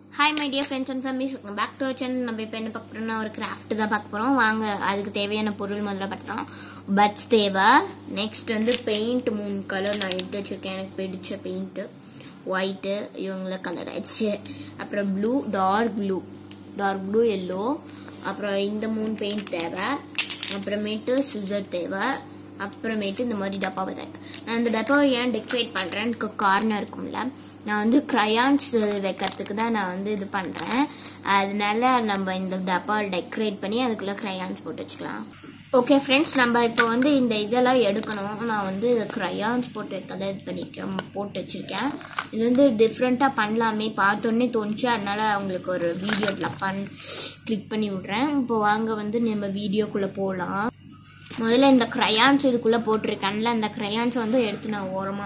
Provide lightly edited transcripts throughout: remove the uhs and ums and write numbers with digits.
Hi my dear friends and families, welcome back to our channel. நம்ம இப்போ என்ன பார்க்க போறோம்னா ஒரு கிராஃப்ட் தான் பார்க்க போறோம். வாங்க அதுக்கு தேவையான பொருள் முதல்ல பார்த்துறோம். பட்ஸ் தேவை. நெக்ஸ்ட் வந்து பெயிண்ட் 3 கலர் நான் எடுத்து வச்சிருக்கேன். எனக்கு பிடிச்ச பெயிண்ட் ஒயிட் இவங்கள கலர் ஆயிடுச்சு. அப்புறம் ப்ளூ, டார்க் ப்ளூ எல்லோ. அப்புறம் இந்த 3 பெயிண்ட் தேவை. அப்புறமேட்டு சிசர் தேவை. அப்புறமேட்டு இந்த மாதிரி டப்பாவை தேவை. நான் இந்த டப்பாவை ஏன் டெக்கரேட் பண்றேன்னு காரணம் இருக்கும்ல. நான் வந்து கிரையான்ஸ் வைக்கிறதுக்கு தான் நான் வந்து இது பண்றேன். அதனால நம்ம இந்த டப்பா டெக்கரேட் பண்ணி அதுக்குள்ள கிரையான்ஸ் போட்டு வச்சுக்கலாம். ஓகே ஃப்ரெண்ட்ஸ், நம்ம இப்போ வந்து இந்த இதெல்லாம் எடுக்கணும். நான் வந்து கிரையான்ஸ் போட்டு போட்டு வச்சிருக்கேன். இது வந்து டிஃப்ரெண்டா பண்ணலாமே பார்த்தோன்னே தோணுச்சு. அதனால அவங்களுக்கு ஒரு வீடியோல கிளிக் பண்ணி விடுறேன். இப்போ வாங்க வந்து நம்ம வீடியோக்குள்ள போகலாம். முதல்ல இந்த கிரையான்ஸ் இதுக்குள்ள போட்டிருக்கேன்ல, அந்த கிரையான்ஸ் வந்து எடுத்து நான் ஓரமா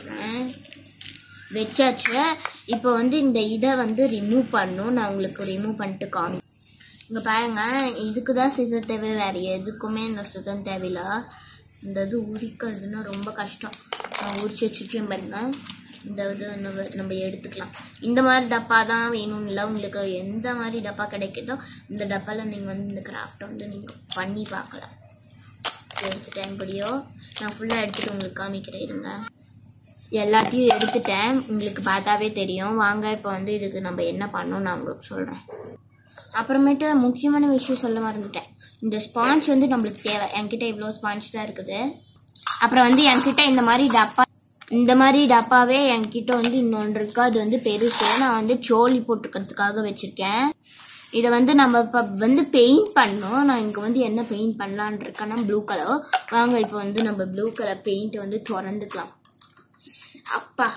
வச்சாச்சு. இப்போ வந்து இந்த இதை வந்து ரிமூவ் பண்ணும். நான் உங்களுக்கு ரிமூவ் பண்ணிட்டு காமி. இங்க பாருங்க, இதுக்குதான் சிசர் தேவை, வேற எதுக்குமே இந்த சிசர் தேவையில்ல. இந்த இது உரிக்கிறதுன்னா ரொம்ப கஷ்டம். நான் உரிச்சு வச்சிருக்கேன் பாருங்க. இந்த இது நம்ம எடுத்துக்கலாம். இந்த மாதிரி டப்பா தான் வேணும்னு இல்லை, உங்களுக்கு எந்த மாதிரி டப்பா கிடைக்குதோ இந்த டப்பால நீங்க வந்து இந்த கிராஃப்டை வந்து நீங்க பண்ணி பார்க்கலாம். எடுத்துட்டேன் இப்படியோ. நான் ஃபுல்லா எடுத்துட்டு உங்களுக்கு காமிக்கிறேன் இருங்க. எல்லாத்தையும் எடுத்துட்டேன், உங்களுக்கு பார்த்தாவே தெரியும். வாங்க இப்போ வந்து இதுக்கு நம்ம என்ன பண்ணோம் நான் உங்களுக்கு சொல்றேன். அப்புறமேட்டு முக்கியமான விஷயம் சொல்ல மறந்துட்டேன். இந்த ஸ்பாஞ்ச் வந்து நம்மளுக்கு தேவை. என்கிட்ட இவ்வளோ ஸ்பாஞ்ச் தான் இருக்குது. அப்புறம் வந்து என்கிட்ட இந்த மாதிரி டப்பாவே என்கிட்ட வந்து இன்னொன்று இருக்கு. அது வந்து பெருசு. நான் வந்து சோலி போட்டுக்கிறதுக்காக வச்சிருக்கேன். இதை வந்து நம்ம இப்போ வந்து பெயிண்ட் பண்ணோம். நான் இங்கே வந்து என்ன பெயிண்ட் பண்ணலான் இருக்கேன்னா ப்ளூ கலர். வாங்க இப்போ வந்து நம்ம ப்ளூ கலர் பெயிண்ட் வந்து திறந்துக்கலாம். அப்பா,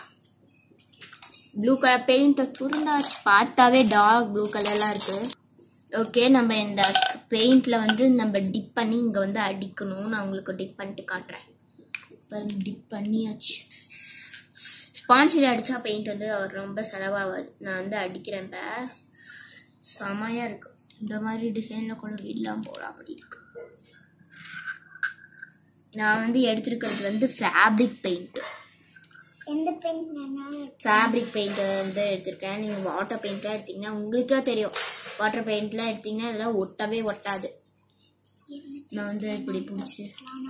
ப்ளூ கலர் பெயிண்ட் துறந்தாச்சு. பார்த்தாவே டார்க் ப்ளூ கலர்லாம் இருக்கு. ஓகே, நம்ம இந்த பெயிண்ட்ல வந்து நம்ம டிப் பண்ணி இங்க வந்து அடிக்கணும். நான் உங்களுக்கு டிப் பண்ணிட்டு காட்டுறேன். டிப் பண்ணியாச்சு. ஸ்பான்ஜில் அடிச்சா பெயிண்ட் வந்து ரொம்ப செலவாகாது. நான் வந்து அடிக்கிறேன். இப்போ செமையா இருக்கு. இந்த மாதிரி டிசைன்ல கூட வீடெல்லாம் போடலாம். அப்படி இருக்கு. நான் வந்து எடுத்திருக்கிறது வந்து ஃபேப்ரிக் பெயிண்ட். எந்த பெயிண்ட்? ஃபேப்ரிக் பெயிண்ட் வந்து எடுத்திருக்கேன். நீங்க வாட்டர் பெயிண்ட்லாம் எடுத்தீங்கன்னா உங்களுக்கே தெரியும். வாட்டர் பெயிண்ட்லாம் எடுத்தீங்கன்னா இதெல்லாம் ஒட்டவே ஒட்டாது. நான் வந்து இப்படி பிடிச்சி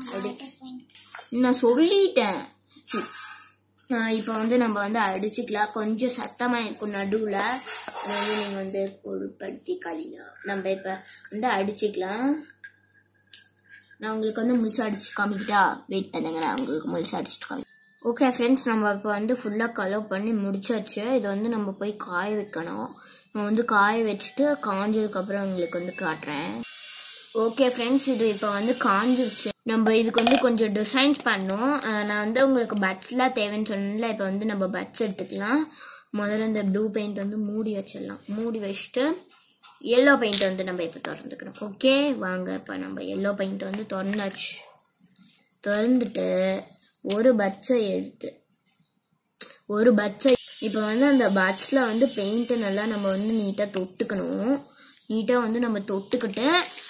நான் சொல்லிட்டேன். இப்போ வந்து நம்ம வந்து அடிச்சுக்கலாம். கொஞ்சம் சத்தமா இருக்கும் நடுவுல. அதை வந்து நீங்க வந்து பொருட்படுத்தி கழிக்கலாம். நம்ம இப்ப வந்து அடிச்சுக்கலாம். நான் உங்களுக்கு வந்து முழிச்சு அடிச்சு காமிக்கிட்டா? வெயிட் பண்ணுங்க, நான் உங்களுக்கு முழிச்சு அடிச்சுட்டு காமி. ஓகே ஃப்ரெண்ட்ஸ், நம்ம இப்போ வந்து ஃபுல்லாக கலர் பண்ணி முடிச்சாச்சு. இதை வந்து நம்ம போய் காய வைக்கணும். நான் வந்து காய வச்சுட்டு காஞ்சதுக்கப்புறம் உங்களுக்கு வந்து காட்டுறேன். ஓகே ஃப்ரெண்ட்ஸ், இது இப்போ வந்து காஞ்சிருச்சு. நம்ம இதுக்கு வந்து கொஞ்சம் டிசைன்ஸ் பண்ணோம். நான் வந்து உங்களுக்கு பட்ஸ்லாம் தேவைன்னு சொன்னேன்ல. இப்போ வந்து நம்ம பட்ஸ் எடுத்துக்கலாம். முதல்ல இந்த ப்ளூ பெயிண்ட் வந்து மூடி வச்சிடலாம். மூடி வச்சுட்டு எல்லோ பெயிண்ட் வந்து நம்ம இப்போ திறந்துக்கணும். ஓகே வாங்க, இப்போ நம்ம எல்லோ பெயிண்ட் வந்து திறந்துட்டு ஒரு பட்ஸை இப்போ வந்து அந்த பட்ஸ்ல வந்து பெயிண்ட் நல்லா நம்ம வந்து நீட்டா தொட்டுக்கணும். நீட்டா வந்து நம்ம தொட்டுக்கிட்டு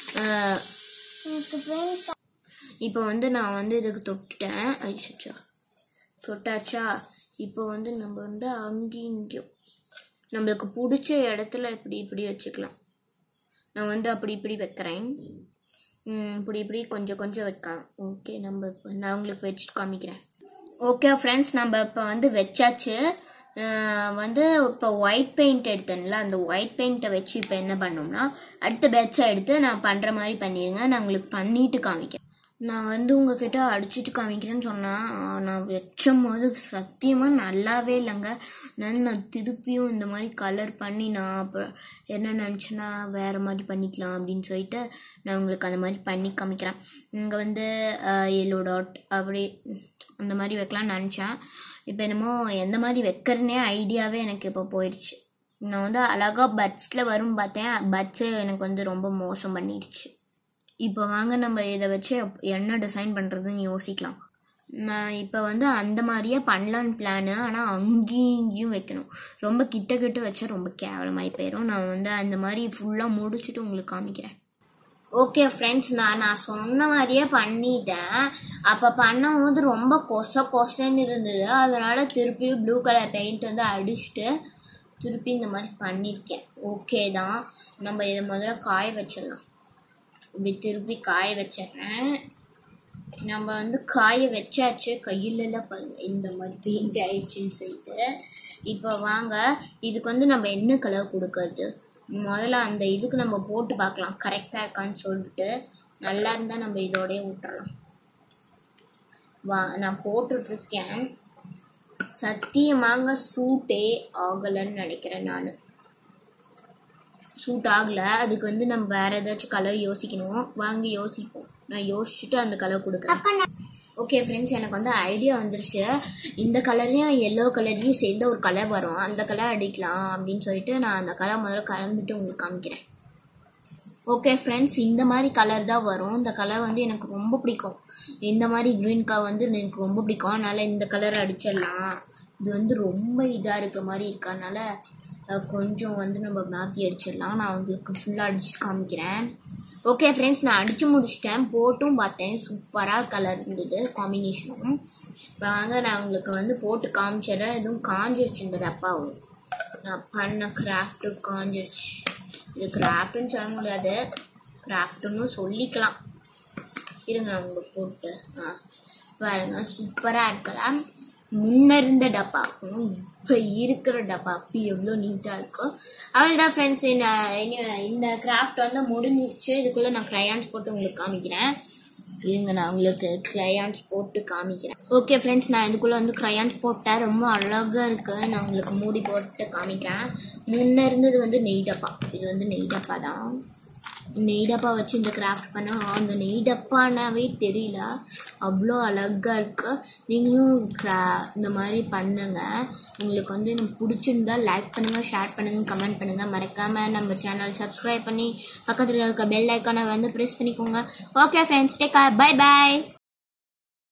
இப்போ வந்து நான் வந்து இதுக்கு தொட்டுட்டேன். தொட்டாச்சா? இப்போ வந்து நம்ம வந்து அங்கேயும் இங்கேயும் நம்மளுக்கு பிடிச்ச இடத்துல இப்படி வச்சுக்கலாம். நான் வந்து அப்படி இப்படி வைக்கிறேன். இப்படி கொஞ்சம் கொஞ்சம் வைக்கலாம். ஓகே, நான் உங்களுக்கு வச்சுட்டு காமிக்கிறேன். ஓகே ஃப்ரெண்ட்ஸ், நம்ம இப்போ வந்து வச்சாச்சு. வந்து இப்போ ஒயிட் பெயிண்ட் எடுத்தேன்ல, அந்த ஒயிட் பெயிண்ட்டை வச்சு இப்போ என்ன பண்ணோம்னா அடுத்த பேட்சை எடுத்து நான் பண்ணுற மாதிரி பண்ணிடுங்க. நான் உங்களுக்கு பண்ணிட்டு காமிக்கிறேன். நான் வந்து உங்ககிட்ட அடிச்சுட்டு காமிக்கிறேன்னு சொன்னேன். நான் வச்சும் போது சத்தியமாக நல்லாவே இல்லைங்க. நான் திருப்பியும் இந்த மாதிரி கலர் பண்ணி நான் அப்புறம் என்ன நினச்சேன்னா வேறு மாதிரி பண்ணிக்கலாம் அப்படின்னு சொல்லிட்டு நான் உங்களுக்கு அந்த மாதிரி பண்ணி காமிக்கிறேன். இங்கே வந்து எல்லோ டாட் அப்படி அந்த மாதிரி வைக்கலாம்னு நினச்சேன். இப்போ என்னமோ எந்த மாதிரி வைக்கிறதுனே ஐடியாவே எனக்கு இப்போ போயிடுச்சு. நான் வந்து அழகாக பட்ஸில் வரும் பார்த்தேன். பட்ஸு எனக்கு வந்து ரொம்ப மோசம் பண்ணிடுச்சு. இப்போ வாங்க நம்ம இதை வச்சு என்ன டிசைன் பண்ணுறதுன்னு யோசிக்கலாம். நான் இப்போ வந்து அந்த மாதிரியே பண்ணலான்னு பிளானு. ஆனால் அங்கேயும் வைக்கணும். ரொம்ப கிட்ட வச்சா ரொம்ப கேவலமாகி போயிடும். நான் வந்து அந்த மாதிரி ஃபுல்லாக முடிச்சுட்டு உங்களுக்கு காமிக்கிறேன். ஓகே ஃப்ரெண்ட்ஸ், நான் சொன்ன மாதிரியே பண்ணிட்டேன். அப்போ பண்ணும்போது ரொம்ப கொசன்னு இருந்தது. அதனால திருப்பியும் ப்ளூ கலர் பெயிண்ட் வந்து அடிச்சுட்டு திருப்பி இந்த மாதிரி பண்ணியிருக்கேன். ஓகே தான். நம்ம இதை முதல்ல காய வச்சிடலாம். இப்படி திருப்பி காய வச்சிடுறேன். நம்ம வந்து காய வச்சாச்சு. கையிலலாம் பாருங்க இந்த மாதிரி பெயிண்ட் ஆயிடுச்சுன்னு சொல்லிட்டு. இப்போ வாங்க இதுக்கு வந்து நம்ம என்ன கலர் கொடுக்கறது, முதல்ல அந்த இதுக்கு நம்ம போட்டு பார்க்கலாம் கரெக்டாக இருக்கான்னு சொல்லிட்டு. நல்லா இருந்தால் நம்ம இதோடய விட்டுறலாம். நான் போட்டுட்ருக்கேன். சத்தியமாக சூட்டே ஆகலைன்னு நினைக்கிறேன். நான் சூட் ஆகலை. அதுக்கு வந்து நம்ம வேறு ஏதாச்சும் கலர் யோசிக்கணும். வாங்கி யோசிப்போம். நான் யோசிச்சுட்டு அந்த கலர் கொடுக்குறேன். ஓகே ஃப்ரெண்ட்ஸ், எனக்கு வந்து ஐடியா வந்துருச்சு. இந்த கலர்லேயும் எல்லோ கலர்லேயும் சேர்ந்து ஒரு கலர் வரும், அந்த கலர் அடிக்கலாம் அப்படின்னு சொல்லிட்டு நான் அந்த கலர் முதல்ல கலந்துட்டு உங்களுக்கு காமிக்கிறேன். ஓகே ஃப்ரெண்ட்ஸ், இந்த மாதிரி கலர் தான் வரும். இந்த கலர் வந்து எனக்கு ரொம்ப பிடிக்கும். இந்த மாதிரி க்ரீன் கலர் வந்து எனக்கு ரொம்ப பிடிக்கும். அதனால் இந்த கலர் அடிச்சிடலாம். இது வந்து ரொம்ப இதாக இருக்க மாதிரி இருக்கனால கொஞ்சம் வந்து நம்ம மாற்றி அடிச்சிடலாம். நான் உங்களுக்கு ஃபுல்லாக அடிச்சு காமிக்கிறேன். ஓகே ஃப்ரெண்ட்ஸ், நான் அடித்து முடிச்சிட்டேன். போட்டும் பார்த்தேன். சூப்பராக கலர் இருந்தது காம்பினேஷனும். இப்போ வாங்க நான் உங்களுக்கு வந்து போட்டு காமிச்சிடுறேன். எதுவும் காஞ்சிருச்சு இந்த டப்பாவும். நான் பண்ண கிராஃப்ட்டு காஞ்சிருச்சு. இது கிராஃப்ட்டுன்னு சொல்ல முடியாது, கிராஃப்ட்டுன்னு சொல்லிக்கலாம். இருங்க நான் உங்களுக்கு போட்டு பாருங்க. சூப்பராக இருக்கலாம். முன்ன இருந்த டப்பாக்கும் இப்போ இருக்கிற டப்பாக்கும் எவ்வளோ நீட்டாக இருக்கும். அவ்வளோதான் ஃப்ரெண்ட்ஸ், இந்த கிராஃப்ட் வந்து முடிஞ்சிச்சு. இதுக்குள்ளே நான் க்ரையான்ஸ் போட்டு உங்களுக்கு காமிக்கிறேன். இருங்க நான் உங்களுக்கு க்ரையான்ஸ் போட்டு காமிக்கிறேன். ஓகே ஃப்ரெண்ட்ஸ், நான் இதுக்குள்ளே வந்து க்ரையான்ஸ் போட்டேன். ரொம்ப அழகாக இருக்குது. நான் உங்களுக்கு மூடி போட்டு காமிக்கிறேன். முன்ன இருந்தது வந்து நெய் டப்பா. இது வந்து நெய் டப்பா தான். நெய் டப்பா வச்சு இந்த கிராஃப்ட் பண்ண அந்த நெய் டப்பானாவே தெரியல, அவ்வளோ அழகாக இருக்கு. நீங்களும் இந்த மாதிரி பண்ணுங்க. உங்களுக்கு வந்து எனக்கு பிடிச்சிருந்தா லைக் பண்ணுங்கள், ஷேர் பண்ணுங்கள், கமெண்ட் பண்ணுங்கள். மறக்காமல் நம்ம சேனல் சப்ஸ்கிரைப் பண்ணி பக்கத்தில் இருக்க பெல் ஐக்கானை வந்து ப்ரெஸ் பண்ணிக்கோங்க. Okay friends, take care, bye பாய்.